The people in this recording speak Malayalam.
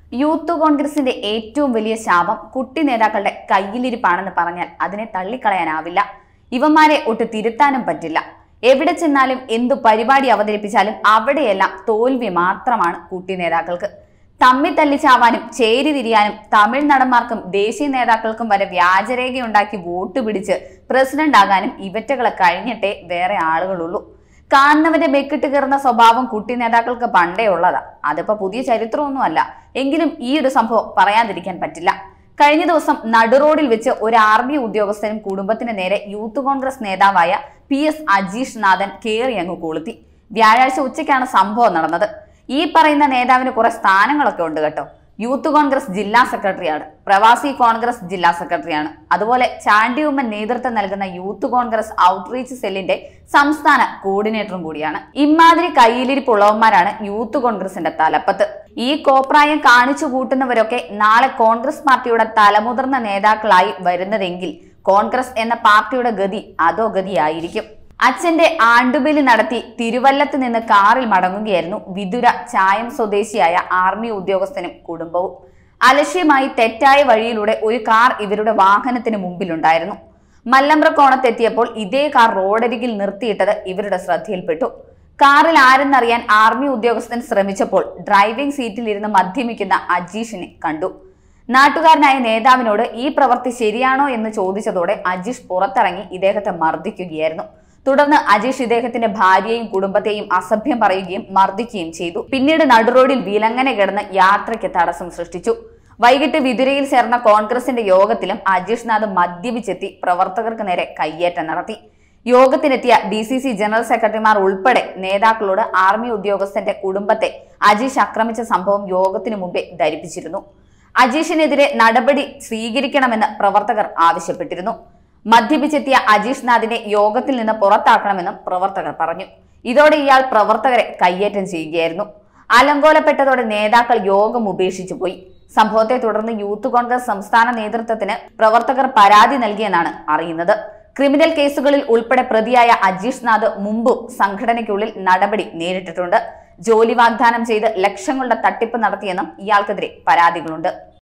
യൂത്ത് കോൺഗ്രസിന്റെ ഏറ്റവും വലിയ ശാപം കുട്ടി നേതാക്കളുടെ കയ്യിലിരിപ്പാണെന്ന് പറഞ്ഞാൽ അതിനെ തള്ളിക്കളയാനാവില്ല. ഇവന്മാരെ ഒട്ട് തിരുത്താനും പറ്റില്ല. എവിടെ ചെന്നാലും എന്തു പരിപാടി അവതരിപ്പിച്ചാലും അവിടെയെല്ലാം തോൽവി മാത്രമാണ് കുട്ടി നേതാക്കൾക്ക്. തമ്മി തല്ലിച്ചാവാനും ചേരി തിരിയാനും തമിഴ് നടന്മാർക്കും ദേശീയ നേതാക്കൾക്കും വരെ വ്യാജരേഖയുണ്ടാക്കി വോട്ട് പിടിച്ച് പ്രസിഡന്റ് ആകാനും ഇവറ്റകളെ കഴിഞ്ഞിട്ടേ വേറെ ആളുകളുള്ളൂ. കാണുന്നവന്റെ മെക്കിട്ട് കയറുന്ന സ്വഭാവം കുട്ടി നേതാക്കൾക്ക് പണ്ടേ ഉള്ളതാ. അതിപ്പോ പുതിയ ചരിത്രമൊന്നുമല്ല. എങ്കിലും ഈ ഒരു സംഭവം പറയാതിരിക്കാൻ പറ്റില്ല. കഴിഞ്ഞ ദിവസം നടുറോഡിൽ വെച്ച് ഒരു ആർമി ഉദ്യോഗസ്ഥനും കുടുംബത്തിന് നേരെ യൂത്ത് കോൺഗ്രസ് നേതാവായ PS അജീഷ് നാഥൻ കേറി അങ്ങ് കൊളുത്തി. വ്യാഴാഴ്ച ഉച്ചയ്ക്കാണ് സംഭവം നടന്നത്. ഈ പറയുന്ന നേതാവിന് കുറെ സ്ഥാനങ്ങളൊക്കെ ഉണ്ട് കേട്ടോ. യൂത്ത് കോൺഗ്രസ് ജില്ലാ സെക്രട്ടറിയാണ്, പ്രവാസി കോൺഗ്രസ് ജില്ലാ സെക്രട്ടറിയാണ്, അതുപോലെ ചാണ്ടി ഉമ്മൻ നേതൃത്വം നൽകുന്ന യൂത്ത് കോൺഗ്രസ് ഔട്ട്റീച്ച് സെല്ലിന്റെ സംസ്ഥാന കോർഡിനേറ്ററും കൂടിയാണ്. ഇമാതിരി കയ്യിലിരിപ്പുള്ളവന്മാരാണ് യൂത്ത് കോൺഗ്രസിന്റെ തലപ്പത്ത്. ഈ കോപ്രായം കാണിച്ചു കൂട്ടുന്നവരൊക്കെ നാളെ കോൺഗ്രസ് പാർട്ടിയുടെ തലമുതിർന്ന നേതാക്കളായി വരുന്നതെങ്കിൽ കോൺഗ്രസ് എന്ന പാർട്ടിയുടെ ഗതി അതോ ഗതിയായിരിക്കും. അച്ഛന്റെ ആണ്ടുബലി നടത്തി തിരുവല്ലത്ത് നിന്ന് കാറിൽ മടങ്ങുകയായിരുന്നു വിതുര ചായം സ്വദേശിയായ ആർമി ഉദ്യോഗസ്ഥനും കുടുംബവും. അലക്ഷ്യമായി തെറ്റായ വഴിയിലൂടെ ഒരു കാർ ഇവരുടെ വാഹനത്തിന് മുമ്പിലുണ്ടായിരുന്നു. മല്ലമ്പ്രക്കോണത്തെത്തിയപ്പോൾ ഇതേ കാർ റോഡരികിൽ നിർത്തിയിട്ടത് ഇവരുടെ ശ്രദ്ധയിൽപ്പെട്ടു. കാറിൽ ആരെന്നറിയാൻ ആർമി ഉദ്യോഗസ്ഥൻ ശ്രമിച്ചപ്പോൾ ഡ്രൈവിംഗ് സീറ്റിൽ ഇരുന്ന് മദ്യപിക്കുന്ന അജീഷിനെ കണ്ടു. നാട്ടുകാരനായ നേതാവിനോട് ഈ പ്രവൃത്തി ശരിയാണോ എന്ന് ചോദിച്ചതോടെ അജീഷ് പുറത്തിറങ്ങി ഇദ്ദേഹത്തെ മർദ്ദിക്കുകയായിരുന്നു. തുടർന്ന് അജീഷ് ഇദ്ദേഹത്തിന്റെ ഭാര്യയെയും കുടുംബത്തെയും അസഭ്യം പറയുകയും മർദ്ദിക്കുകയും ചെയ്തു. പിന്നീട് നടുറോഡിൽ വിലങ്ങനെ കിടന്ന് യാത്രയ്ക്ക് തടസ്സം സൃഷ്ടിച്ചു. വൈകിട്ട് വിതുരയിൽ ചേർന്ന കോൺഗ്രസിന്റെ യോഗത്തിലും അജീഷ് നാഥ് മദ്യപിച്ചെത്തി പ്രവർത്തകർക്ക് നേരെ കയ്യേറ്റം നടത്തി. യോഗത്തിനെത്തിയ DCC ജനറൽ സെക്രട്ടറിമാർ ഉൾപ്പെടെ നേതാക്കളോട് ആർമി ഉദ്യോഗസ്ഥന്റെ കുടുംബത്തെ അജീഷ് ആക്രമിച്ച സംഭവം യോഗത്തിനു മുമ്പേ ധരിപ്പിച്ചിരുന്നു. അജീഷിനെതിരെ നടപടി സ്വീകരിക്കണമെന്ന് പ്രവർത്തകർ ആവശ്യപ്പെട്ടിരുന്നു. മദ്യപിച്ചെത്തിയ അജീഷ് നാഥിനെ യോഗത്തിൽ നിന്ന് പുറത്താക്കണമെന്നും പ്രവർത്തകർ പറഞ്ഞു. ഇതോടെ ഇയാൾ പ്രവർത്തകരെ കയ്യേറ്റം ചെയ്യുകയായിരുന്നു. അലങ്കോലപ്പെട്ടതോടെ നേതാക്കൾ യോഗം ഉപേക്ഷിച്ചു പോയി. സംഭവത്തെ തുടർന്ന് യൂത്ത് കോൺഗ്രസ് സംസ്ഥാന നേതൃത്വത്തിന് പ്രവർത്തകർ പരാതി നൽകിയെന്നാണ് അറിയുന്നത്. ക്രിമിനൽ കേസുകളിൽ ഉൾപ്പെടെ പ്രതിയായ അജീഷ് നാഥ് മുമ്പും സംഘടനയ്ക്കുള്ളിൽ നടപടി നേരിട്ടിട്ടുണ്ട്. ജോലി വാഗ്ദാനം ചെയ്ത് ലക്ഷങ്ങളുടെ തട്ടിപ്പ് നടത്തിയെന്നും ഇയാൾക്കെതിരെ പരാതികളുണ്ട്.